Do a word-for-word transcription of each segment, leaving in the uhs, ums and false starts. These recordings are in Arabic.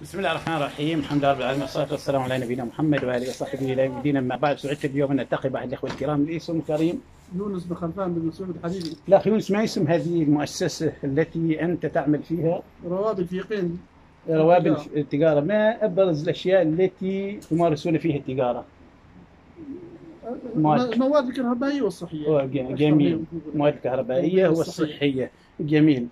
بسم الله الرحمن الرحيم، الحمد لله رب العالمين، والصلاه والسلام على نبينا محمد واله وصحبه الى يوم الدين. اما بعد، سعدت اليوم ان نلتقي باحد الاخوه الكرام. الاسم كريم يونس بن خلفان بن مسعود حبيبي. الاخ يونس، ما اسم هذه المؤسسه التي انت تعمل فيها؟ روابط يقين روابط التجاره. ما ابرز الاشياء التي تمارسون فيها التجاره؟ المواد الكهربائيه والصحيه. جميل. المواد الكهربائيه والصحيه. جميل.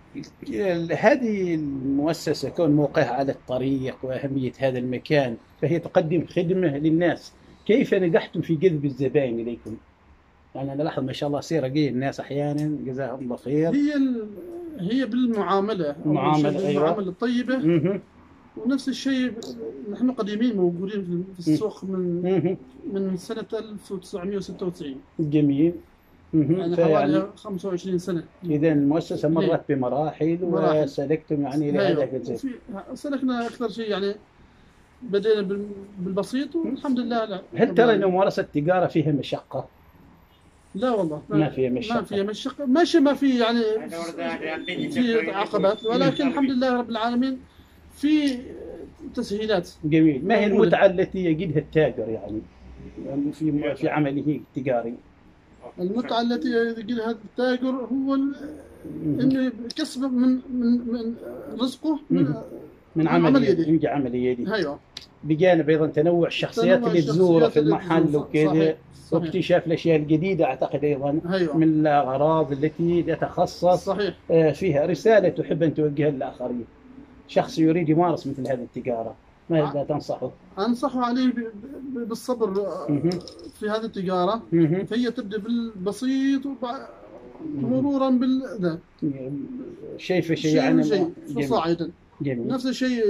هذه المؤسسة كون موقعها على الطريق وأهمية هذا المكان، فهي تقدم خدمة للناس. كيف نجحتم في جذب الزبائن إليكم؟ يعني أنا لاحظ ما شاء الله سير رقي الناس أحيانا، جزاهم الله خير. هي ال... هي بالمعاملة، المعاملة، أيوة. المعاملة الطيبة. مه. ونفس الشيء نحن قديمين موجودين في السوق من مه. من سنة ألف وتسعمئة وستة وتسعين. جميل. يعني حوالي خمسة وعشرين سنة. إذا المؤسسة مرت بمراحل وسلكتم يعني لهدف الزين. سلكنا أكثر شيء يعني بدينا بالبسيط والحمد لله. لا. هل ترى أن ممارسة التجارة فيها مشقة؟ لا والله ما, ما فيها مشقة. ما فيها مشقة، ماشي، ما في يعني في عقبات، ولكن الحمد لله رب العالمين في تسهيلات. جميل. ما هي المتعة التي يجدها التاجر يعني في في عمله التجاري؟ المتعة التي يجدها التاجر هو انه يكسب من من من رزقه من من عمل يدي. من عمل يدي. ايوه. بجانب ايضا تنوع الشخصيات اللي تزوره في المحل وكذا، واكتشاف الاشياء الجديده اعتقد ايضا. أيوة. من الاغراض التي يتخصص. صحيح. فيها رساله تحب ان توجهها للاخرين. شخص يريد يمارس مثل هذه التجاره، ماذا تنصحه؟ انصحه عليه بالصبر في هذه التجاره. فهي تبدا بالبسيط مرورا بال شيء في شيء يعني شيء صاعدا. جميل. نفس الشيء.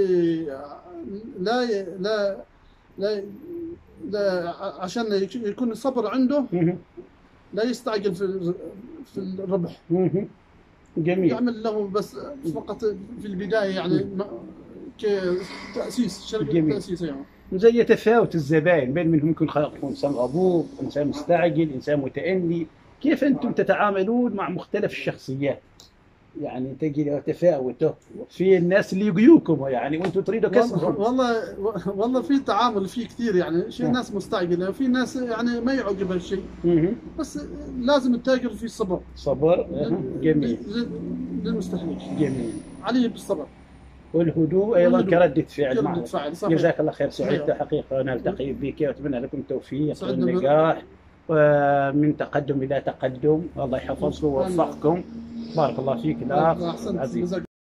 لا لا لا لا عشان يكون الصبر عنده. لا يستعجل في في الربح. جميل. يعمل له بس فقط في البدايه يعني كتاسيس شركه تاسيس. يعني زي يتفاوت الزبائن، بين منهم يكون انسان غضوب، انسان مستعجل، انسان متأني. كيف انتم تتعاملون مع مختلف الشخصيات؟ يعني تجد تفاوته في الناس اللي يجيوكم يعني وانتم تريدوا كسبهم. والله والله في تعامل في كثير يعني شيء. ناس مستعجله وفي ناس يعني ما يعجبها الشيء. بس لازم التاجر في صبر. صبر. جميل. للمستهلك. جميل. عليه بالصبر والهدوء ايضا كردة فعل. كردة فعل. صحيح. جزاك الله خير. سعدت حقيقه ونلتقي بك واتمنى لكم التوفيق والنجاح ومن تقدم الى تقدم. الله يحفظكم ويوفقكم. بارك الله فيك الاخ عزيز.